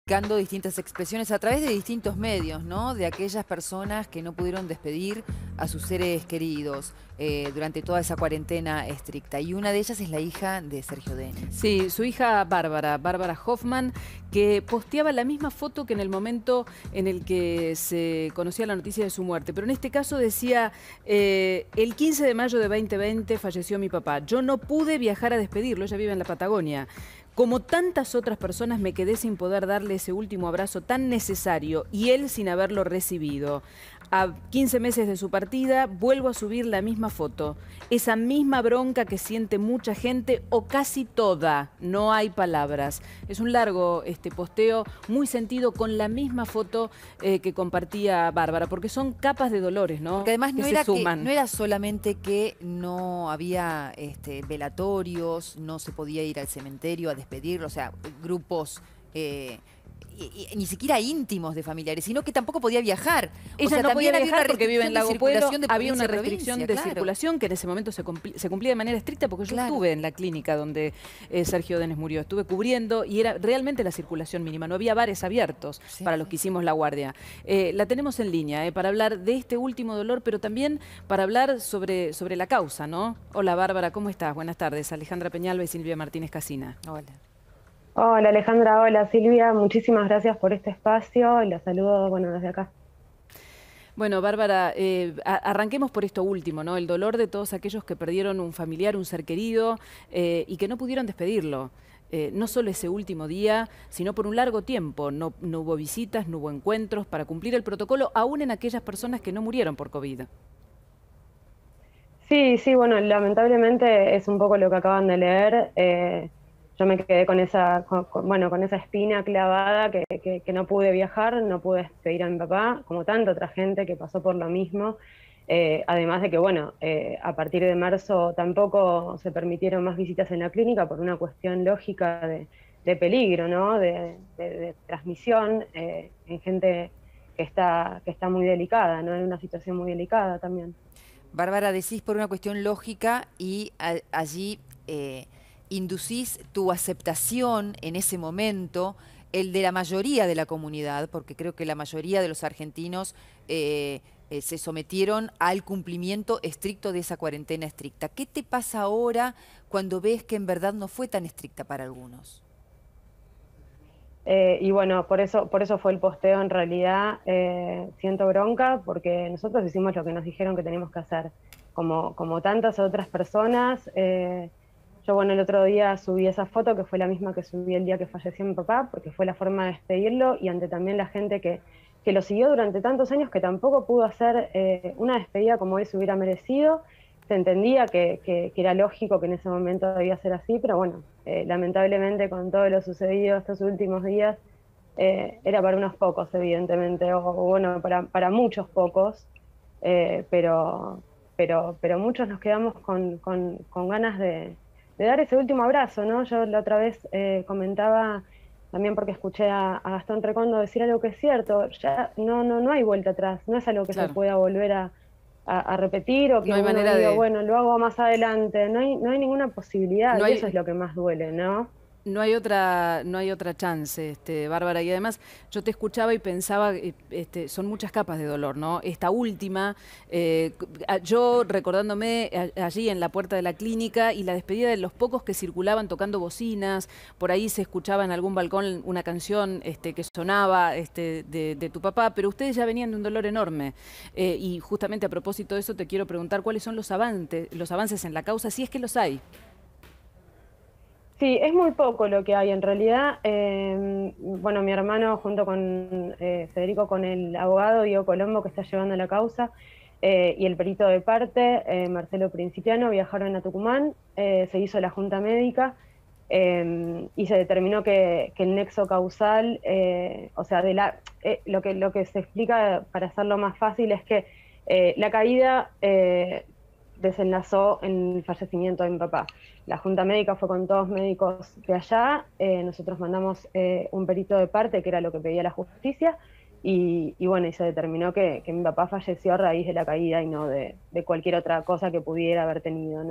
publicando distintas expresiones a través de distintos medios, ¿no? De aquellas personas que no pudieron despedir a sus seres queridos durante toda esa cuarentena estricta. Y una de ellas es la hija de Sergio Denis. Sí, su hija Bárbara Hoffman, que posteaba la misma foto que en el momento en el que se conocía la noticia de su muerte. Pero en este caso decía, el 15 de mayo de 2020 falleció mi papá. Yo no pude viajar a despedirlo, ella vive en la Patagonia. Como tantas otras personas me quedé sin poder darle ese último abrazo tan necesario y él sin haberlo recibido. A 15 meses de su partida vuelvo a subir la misma foto. Esa misma bronca que siente mucha gente o casi toda. No hay palabras. Es un largo posteo muy sentido con la misma foto que compartía Bárbara, porque son capas de dolores, ¿no? Porque además Que no era solamente que no había velatorios, no se podía ir al cementerio a despedirlo, o sea, grupos ni siquiera íntimos de familiares, sino que tampoco podía viajar. Ella no podía viajar porque vive en Lago Pueblo, había una restricción de claro. circulación que en ese momento se cumplía de manera estricta, porque yo estuve en la clínica donde Sergio Denis murió, estuve cubriendo y era realmente la circulación mínima, no había bares abiertos para los que hicimos la guardia. La tenemos en línea para hablar de este último dolor, pero también para hablar sobre la causa, ¿no? Hola Bárbara, ¿cómo estás? Buenas tardes. Alejandra Peñalba y Silvia Martínez Casina. Hola. Hola Alejandra, hola Silvia, muchísimas gracias por este espacio y la saludo, bueno, desde acá. Bueno, Bárbara, arranquemos por esto último, ¿no? El dolor de todos aquellos que perdieron un familiar, un ser querido y que no pudieron despedirlo. No solo ese último día, sino por un largo tiempo. No hubo visitas, no hubo encuentros para cumplir el protocolo, aún en aquellas personas que no murieron por COVID. Sí, bueno, lamentablemente es un poco lo que acaban de leer. Yo me quedé con esa espina clavada que no pude viajar, no pude despedir a mi papá, como tanta otra gente que pasó por lo mismo. Además de que, bueno, a partir de marzo tampoco se permitieron más visitas en la clínica por una cuestión lógica de peligro, ¿no? De transmisión en gente que está muy delicada, ¿no? En una situación muy delicada también. Bárbara, decís por una cuestión lógica y allí inducís tu aceptación en ese momento, el de la mayoría de la comunidad, porque creo que la mayoría de los argentinos se sometieron al cumplimiento estricto de esa cuarentena estricta. ¿Qué te pasa ahora cuando ves que en verdad no fue tan estricta para algunos? Y bueno, por eso fue el posteo. En realidad siento bronca porque nosotros hicimos lo que nos dijeron que teníamos que hacer, como tantas otras personas. Yo, bueno, el otro día subí esa foto, que fue la misma que subí el día que falleció mi papá, porque fue la forma de despedirlo, y ante también la gente que lo siguió durante tantos años, que tampoco pudo hacer una despedida como él se hubiera merecido. Se entendía que era lógico que en ese momento debía ser así, pero bueno, lamentablemente con todo lo sucedido estos últimos días, era para unos pocos, evidentemente, o bueno, para muchos pocos, pero muchos nos quedamos con ganas de dar ese último abrazo, ¿no? Yo la otra vez comentaba, también porque escuché a Gastón Recondo decir algo que es cierto, ya no hay vuelta atrás, no es algo que se pueda volver a repetir, o que no hay uno manera diga, de... bueno, lo hago más adelante, no hay ninguna posibilidad, y eso es lo que más duele, ¿no? No hay otra chance, Bárbara. Y además yo te escuchaba y pensaba, son muchas capas de dolor, ¿no? Esta última, yo recordándome allí en la puerta de la clínica y la despedida de los pocos que circulaban tocando bocinas, por ahí se escuchaba en algún balcón una canción que sonaba de tu papá, pero ustedes ya venían de un dolor enorme. Y justamente a propósito de eso te quiero preguntar cuáles son los avances en la causa, si es que los hay. Sí, es muy poco lo que hay en realidad. Bueno, mi hermano junto con Federico, con el abogado Diego Colombo que está llevando la causa, y el perito de parte, Marcelo Principiano, viajaron a Tucumán, se hizo la junta médica y se determinó que el nexo causal, o sea, lo que se explica para hacerlo más fácil es que la caída desenlazó en el fallecimiento de mi papá. La junta médica fue con todos médicos de allá, nosotros mandamos un perito de parte, que era lo que pedía la justicia, y bueno, y se determinó que mi papá falleció a raíz de la caída y no de cualquier otra cosa que pudiera haber tenido, ¿no?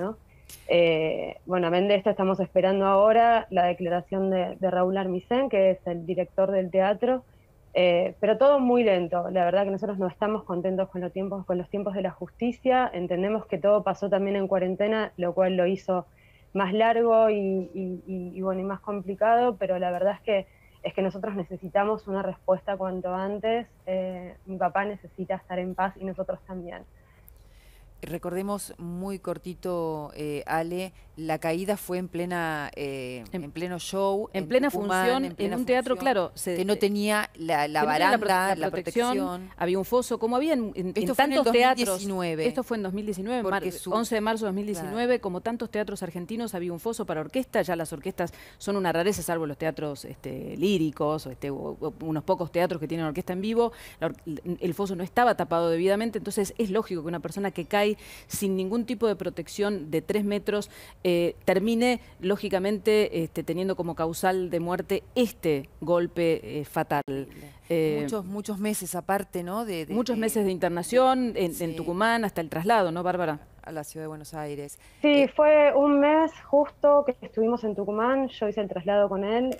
Bueno, amén de esto, estamos esperando ahora la declaración de Raúl Armisen, que es el director del teatro, pero todo muy lento. La verdad que nosotros no estamos contentos con los tiempos de la justicia. Entendemos que todo pasó también en cuarentena, lo cual lo hizo más largo bueno, y más complicado, pero la verdad es que nosotros necesitamos una respuesta cuanto antes. Mi papá necesita estar en paz y nosotros también. Recordemos muy cortito, Ale, la caída fue en pleno show, En plena Tucumán, función, en plena en un teatro, función, claro, que no tenía la que no tenía baranda, la la protección. había un foso, como había en Esto fue en el tantos teatros. 2019. Esto fue en 2019, Porque 11 de marzo de 2019, claro. como tantos teatros argentinos, había un foso para orquesta. Ya las orquestas son una rareza, salvo los teatros líricos, o unos pocos teatros que tienen orquesta en vivo. El foso no estaba tapado debidamente, entonces es lógico que una persona que cae sin ningún tipo de protección de 3 metros termine, lógicamente, teniendo como causal de muerte este golpe fatal. Muchos meses aparte, ¿no? Muchos meses de internación en sí, Tucumán hasta el traslado, ¿no, Bárbara? a la ciudad de Buenos Aires. Sí, fue un mes justo que estuvimos en Tucumán, yo hice el traslado con él,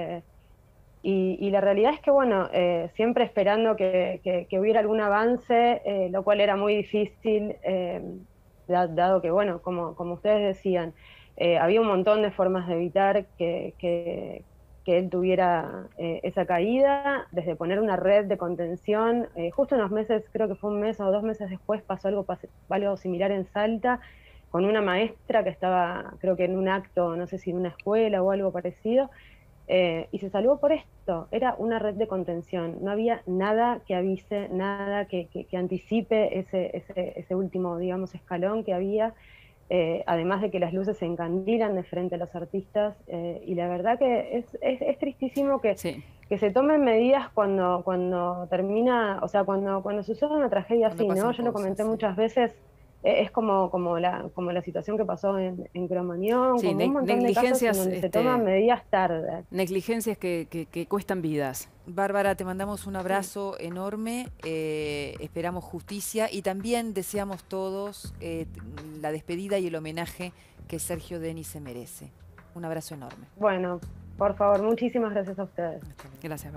y la realidad es que, bueno, siempre esperando que hubiera algún avance, lo cual era muy difícil, dado que, bueno, como ustedes decían, había un montón de formas de evitar que él tuviera esa caída, desde poner una red de contención. Justo unos meses, creo que fue un mes o 2 meses después, pasó algo similar en Salta, con una maestra que estaba, creo que en un acto, no sé si en una escuela o algo parecido, y se salvó por esto. Era una red de contención, no había nada que avise, nada que anticipe ese último, digamos, escalón que había, además de que las luces se encandilan de frente a los artistas, y la verdad que es tristísimo Sí. que se tomen medidas cuando termina, o sea, cuando sucede una tragedia así, ¿no? Yo lo comenté muchas veces. Es como la situación que pasó en Cromañón, Sí, como un montón de casos en donde se toman medidas tarde. Negligencias que cuestan vidas. Bárbara, te mandamos un abrazo enorme, esperamos justicia y también deseamos todos la despedida y el homenaje que Sergio Denis se merece. Un abrazo enorme. Bueno, por favor, muchísimas gracias a ustedes. Gracias.